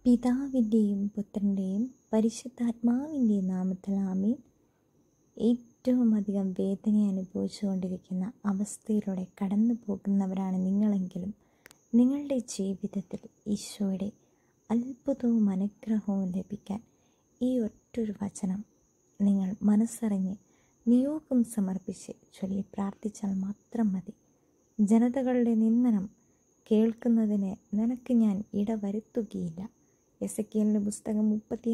പിതാവിൻ്റെയും പുത്രൻ്റെയും പരിശുദ്ധാത്മാവിൻ്റെയും നാമത്തിൽ ആമേൻ. ഏറ്റവും അധികം വേദന അനുഭവിച്ചുകൊണ്ടിരിക്കുന്ന അവസ്ഥയിലൂടെ കടന്നു പോകുന്നവരാണ് നിങ്ങളെങ്കിലും നിങ്ങളുടെ ജീവിതത്തിൽ ഈശോയുടെ അത്ഭുതവും അനുഗ്രഹവും ലഭിക്കാൻ ഈ ഒറ്റൊരു വചനം നിങ്ങൾ മനസ്സറിഞ്ഞ് നിയോഗം സമർപ്പിച്ച് ചൊല്ലി പ്രാർത്ഥിച്ചാൽ മാത്രം മതി. ജനതകളുടെ നിന്ദനം കേൾക്കുന്നതിന് നിനക്ക് ഞാൻ ഇടവരുത്തുകയില്ല. എസെക്കിയേലിൻ്റെ പുസ്തകം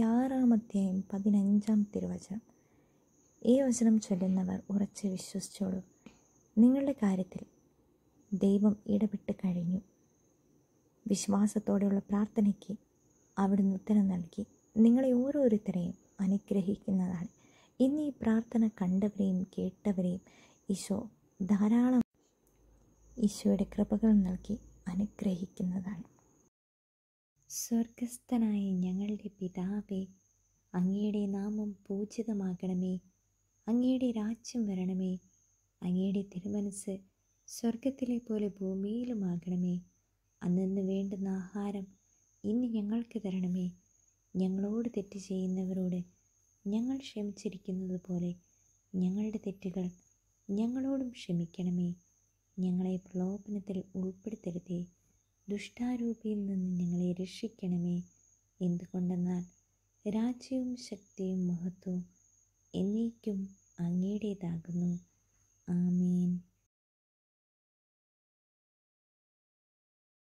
36-15 തിരുവചനം. ഈ വചനം ചൊല്ലുന്നവർ ഉറച്ച് വിശ്വസിച്ചോളൂ, നിങ്ങളുടെ കാര്യത്തിൽ ദൈവം ഇടപെട്ട് കഴിഞ്ഞു. വിശ്വാസത്തോടെയുള്ള പ്രാർത്ഥനയ്ക്ക് അവിടുന്ന് ഉത്തരം നൽകി നിങ്ങളെ ഓരോരുത്തരെയും അനുഗ്രഹിക്കുന്നതാണ്. ഇന്ന് ഈ പ്രാർത്ഥന കണ്ടവരെയും കേട്ടവരെയും ഈശോ ധാരാളം ഈശോയുടെ കൃപകൾ നൽകി അനുഗ്രഹിക്കുന്നതാണ്. സ്വർഗസ്ഥനായ ഞങ്ങളുടെ പിതാവേ, അങ്ങയുടെ നാമം പൂജിതമാകണമേ. അങ്ങയുടെ രാജ്യം വരണമേ. അങ്ങയുടെ തിരുമനസ്സ് സ്വർഗത്തിലെ പോലെ ഭൂമിയിലുമാകണമേ. അന്നന്ന് വേണ്ടുന്ന ആഹാരം ഇന്ന് ഞങ്ങൾക്ക് തരണമേ. ഞങ്ങളോട് തെറ്റ് ചെയ്യുന്നവരോട് ഞങ്ങൾ ക്ഷമിച്ചിരിക്കുന്നത് പോലെ ഞങ്ങളുടെ തെറ്റുകൾ ഞങ്ങളോടും ക്ഷമിക്കണമേ. ഞങ്ങളെ പ്രലോഭനത്തിൽ ഉൾപ്പെടുത്തരുതേ, ദുഷ്ടാരൂപിയിൽ നിന്ന് ഞങ്ങളെ രക്ഷിക്കണമേ. എന്തുകൊണ്ടെന്നാൽ രാജ്യവും ശക്തിയും മഹത്വവും എന്നേക്കും അങ്ങയുടേതാകുന്നു. ആമേൻ.